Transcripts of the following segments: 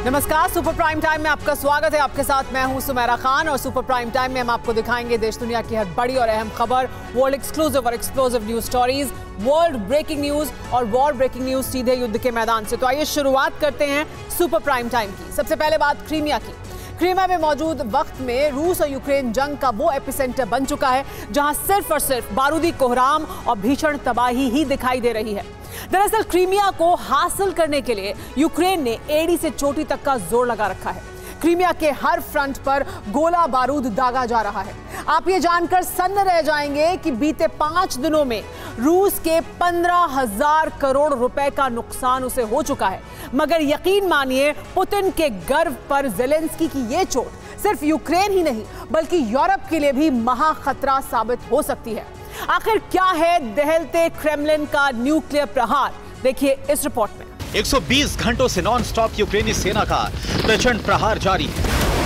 नमस्कार, super prime time में आपका स्वागत है। आपके साथ मैं हूं सुमेरा खान और सुपर प्राइम टाइम में हम आपको दिखाएंगे देश दुनिया की हर बड़ी और अहम खबर, वर्ल्ड एक्सक्लूसिव और explosive news stories, world breaking news और वॉर ब्रेकिंग न्यूज सीधे युद्ध के मैदान से। तो आइए शुरुआत करते हैं सुपर प्राइम टाइम की। सबसे पहले बात क्रीमिया की। क्रीमिया में मौजूद वक्त में रूस और यूक्रेन जंग का वो एपिसेंटर बन चुका है जहां सिर्फ और सिर्फ बारूदी कोहराम और भीषण तबाही ही दिखाई दे रही है। दरअसल क्रीमिया को हासिल करने के लिए यूक्रेन ने एड़ी से चोटी तक का जोर लगा रखा है। क्रीमिया के हर फ्रंट पर गोला बारूद दागा जा रहा है। आप ये जानकर सन्न रह जाएंगे कि बीते 5 दिनों में रूस के 15,000 करोड़ रुपए का नुकसान उसे हो चुका है। मगर यकीन मानिए, पुतिन के गर्व पर ज़ेलेंस्की की ये चोट सिर्फ यूक्रेन ही नहीं बल्कि यूरोप के लिए भी महा खतरा साबित हो सकती है। आखिर क्या है दहलते क्रेमलिन का न्यूक्लियर प्रहार, देखिए इस रिपोर्ट में। 120 घंटों से नॉन स्टॉप यूक्रेनी सेना का प्रचंड प्रहार जारी है।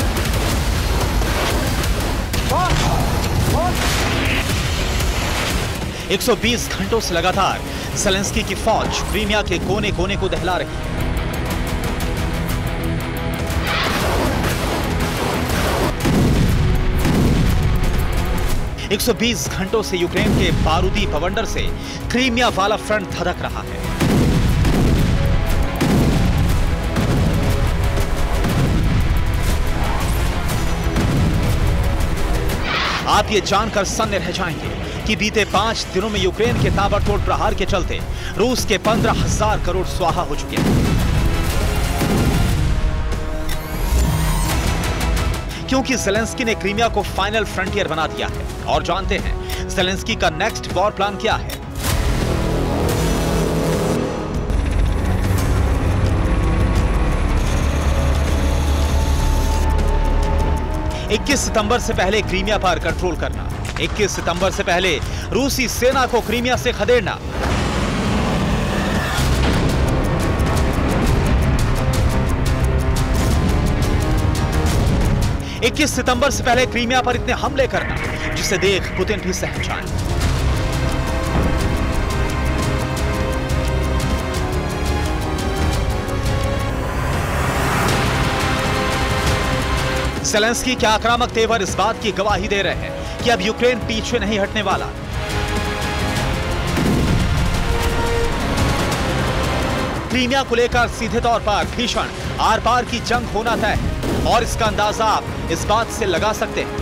और 120 घंटों से लगातार ज़ेलेंस्की की फौज क्रीमिया के कोने कोने को दहला रही है। एक 120 घंटों से यूक्रेन के बारूदी बवंडर से क्रीमिया वाला फ्रंट धधक रहा है। आप ये जानकर सन्न रह जाएंगे कि बीते 5 दिनों में यूक्रेन के ताबड़तोड़ प्रहार के चलते रूस के 15,000 करोड़ स्वाहा हो चुके हैं। क्योंकि ज़ेलेंस्की ने क्रीमिया को फाइनल फ्रंटियर बना दिया है। और जानते हैं ज़ेलेंस्की का नेक्स्ट वॉर प्लान क्या है। "21 सितंबर से पहले क्रीमिया पर कंट्रोल करना, 21 सितंबर से पहले रूसी सेना को क्रीमिया से खदेड़ना, 21 सितंबर से पहले क्रीमिया पर इतने हमले करना जिसे देख पुतिन भी सहम जाए। ज़ेलेंस्की के आक्रामक तेवर इस बात की गवाही दे रहे हैं कि अब यूक्रेन पीछे नहीं हटने वाला। क्रीमिया को लेकर सीधे तौर पर भीषण आर पार की जंग होना तय है। और इसका अंदाजा आप इस बात से लगा सकते हैं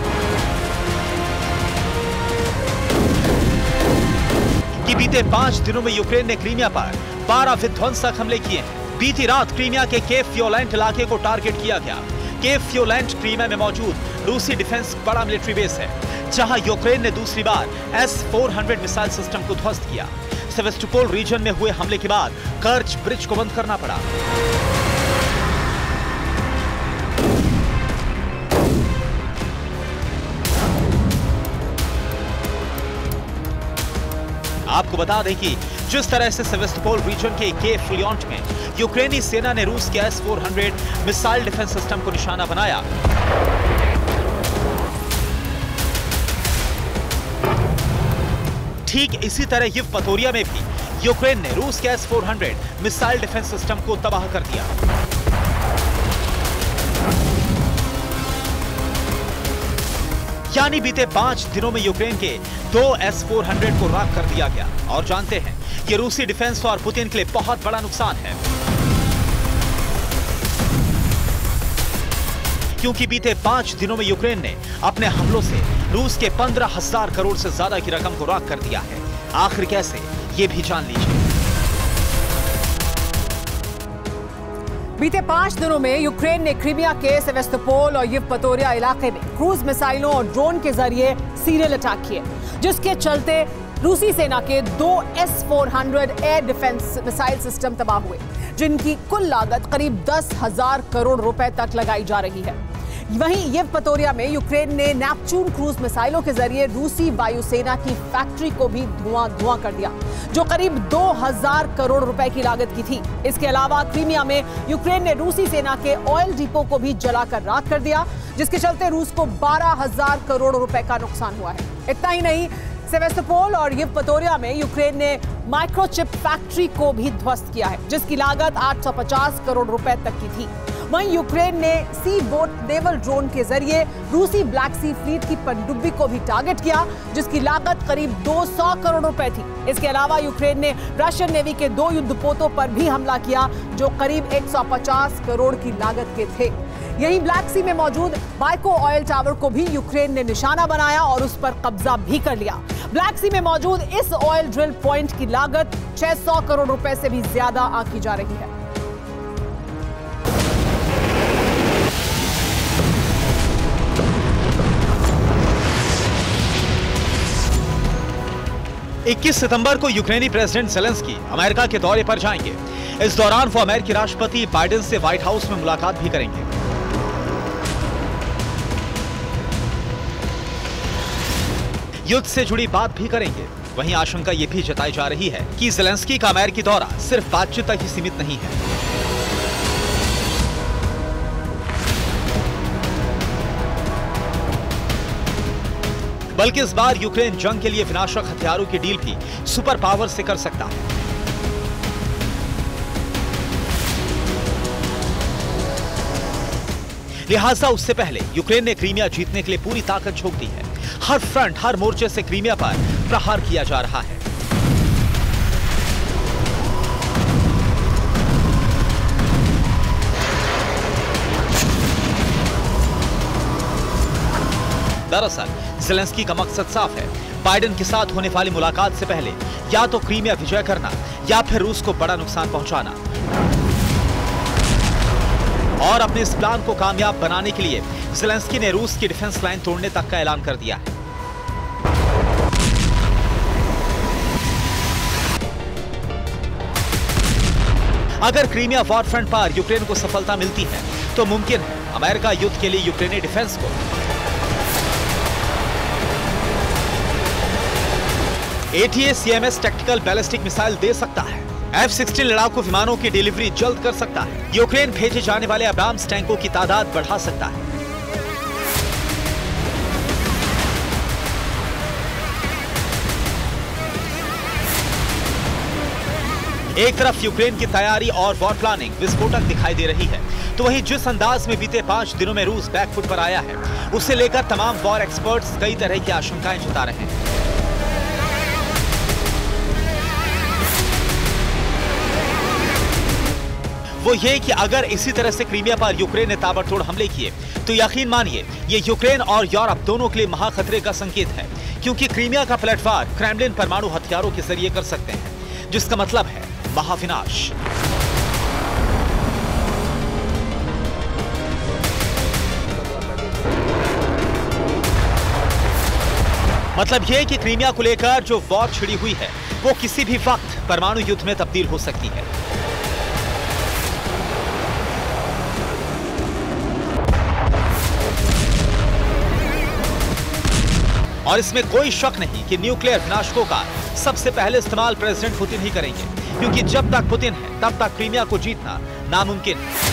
कि बीते 5 दिनों में यूक्रेन ने क्रीमिया पर 12 विध्वंसक हमले किए हैं। बीती रात क्रीमिया के केव फियोलेंट इलाके को टारगेट किया गया। केव फियोलेंट क्रीमिया में मौजूद रूसी डिफेंस बड़ा मिलिट्री बेस है, जहां यूक्रेन ने दूसरी बार S-400 मिसाइल सिस्टम को ध्वस्त किया। सेवेस्टोपोल रीजन में हुए हमले के बाद कर्च ब्रिज को बंद करना पड़ा। आपको बता दें कि जिस तरह से सेवेस्टोपोल रीजन के केव फियोलेंट में यूक्रेनी सेना ने रूस के S-400 मिसाइल डिफेंस सिस्टम को निशाना बनाया, ठीक इसी तरह येवपतोरिया में भी यूक्रेन ने रूस के S-400 मिसाइल डिफेंस सिस्टम को तबाह कर दिया। यानी बीते 5 दिनों में यूक्रेन के 2 S-400 को राख कर दिया गया। और जानते हैं ये रूसी डिफेंस और पुतिन के लिए बहुत बड़ा नुकसान है, क्योंकि बीते 5 दिनों में यूक्रेन ने अपने हमलों से रूस के 15,000 करोड़ से ज्यादा की रकम को राख कर दिया है। आखिर कैसे, ये भी जान लीजिए। बीते 5 दिनों में यूक्रेन ने क्रीमिया के सेवेस्टोपोल और येवपतोरिया इलाके में क्रूज मिसाइलों और ड्रोन के जरिए सीरियल अटैक किए, जिसके चलते रूसी सेना के 2 S-400 air defence missile system तबाह हुए, जिनकी कुल लागत करीब 10,000 करोड़ रुपए तक लगाई जा रही है। वहीं येवपतोरिया में यूक्रेन ने नेपच्यून क्रूज मिसाइलों के जरिए रूसी वायुसेना की फैक्ट्री को भी धुआं कर दिया, जो करीब 2,000 करोड़ रुपए की लागत की थी। इसके अलावा क्रीमिया में यूक्रेन ने रूसी सेना के ऑयल डिपो को भी जलाकर राख कर दिया, जिसके चलते रूस को 12,000 करोड़ रुपए का नुकसान हुआ है। इतना ही नहीं, सेवेस्टोपोल और येवपतोरिया में यूक्रेन ने माइक्रोचिप फैक्ट्री को भी ध्वस्त किया है, जिसकी लागत 850 करोड़ रुपए तक की थी। वहीं यूक्रेन ने सी बोट नेवल ड्रोन के जरिए रूसी ब्लैक सी फ्लीट की पनडुब्बी को भी टारगेट किया, जिसकी लागत करीब 200 करोड़ रुपए थी। इसके अलावा यूक्रेन ने रशियन नेवी के 2 युद्धपोतों पर भी हमला किया, जो करीब 150 करोड़ की लागत के थे। यहीं ब्लैक सी में मौजूद बाइको ऑयल टावर को भी यूक्रेन ने निशाना बनाया और उस पर कब्जा भी कर लिया। ब्लैक सी में मौजूद इस ऑयल ड्रिल पॉइंट की लागत 600 करोड़ रुपए से भी ज्यादा आंकी जा रही है। इक्कीस सितंबर को यूक्रेनी प्रेसिडेंट ज़ेलेंस्की अमेरिका के दौरे पर जाएंगे। इस दौरान वो अमेरिकी राष्ट्रपति बाइडेन से व्हाइट हाउस में मुलाकात भी करेंगे। युद्ध से जुड़ी बात भी करेंगे। वहीं आशंका ये भी जताई जा रही है कि ज़ेलेंस्की का अमेरिकी दौरा सिर्फ बातचीत तक ही सीमित नहीं है। बल्कि इस बार यूक्रेन जंग के लिए विनाशक हथियारों की डील भी सुपर पावर से कर सकता है। लिहाजा उससे पहले यूक्रेन ने क्रीमिया जीतने के लिए पूरी ताकत झोंक दी है। हर फ्रंट, हर मोर्चे से क्रीमिया पर प्रहार किया जा रहा है। दरअसल ज़ेलेंस्की का मकसद साफ है। बाइडेन के साथ होने वाली मुलाकात से पहले या तो क्रीमिया विजय करना या फिर रूस को बड़ा नुकसान पहुंचाना। और अपने इस प्लान को कामयाब बनाने के लिए ज़ेलेंस्की ने रूस की डिफेंस लाइन तोड़ने तक का ऐलान कर दिया है। अगर क्रीमिया वॉर फ्रंट पर यूक्रेन को सफलता मिलती है तो मुमकिन है अमेरिका युद्ध के लिए यूक्रेनी डिफेंस को ATACMS टैक्टिकल बैलिस्टिक मिसाइल दे सकता है। F-16 लड़ाकू विमानों की डिलीवरी जल्द कर सकता है। यूक्रेन भेजे जाने वाले अब्राम्स टैंकों की तादाद बढ़ा सकता है। एक तरफ यूक्रेन की तैयारी और वॉर प्लानिंग विस्फोटक दिखाई दे रही है, तो वहीं जिस अंदाज में बीते 5 दिनों में रूस बैकफुट पर आया है, उसे लेकर तमाम वॉर एक्सपर्ट्स कई तरह की आशंकाएं जता रहे हैं। वो ये कि अगर इसी तरह से क्रीमिया पर यूक्रेन ने ताबड़तोड़ हमले किए तो यकीन मानिए ये यूक्रेन और यूरोप दोनों के लिए महाखतरे का संकेत है, क्योंकि क्रीमिया का पलटवार क्रेमलिन परमाणु हथियारों के जरिए कर सकते हैं, जिसका मतलब है महाविनाश। मतलब यह कि क्रीमिया को लेकर जो वॉर छिड़ी हुई है वो किसी भी वक्त परमाणु युद्ध में तब्दील हो सकती है। और इसमें कोई शक नहीं कि न्यूक्लियर विनाशकों का सबसे पहले इस्तेमाल प्रेसिडेंट पुतिन ही करेंगे, क्योंकि जब तक पुतिन है तब तक क्रीमिया को जीतना नामुमकिन है।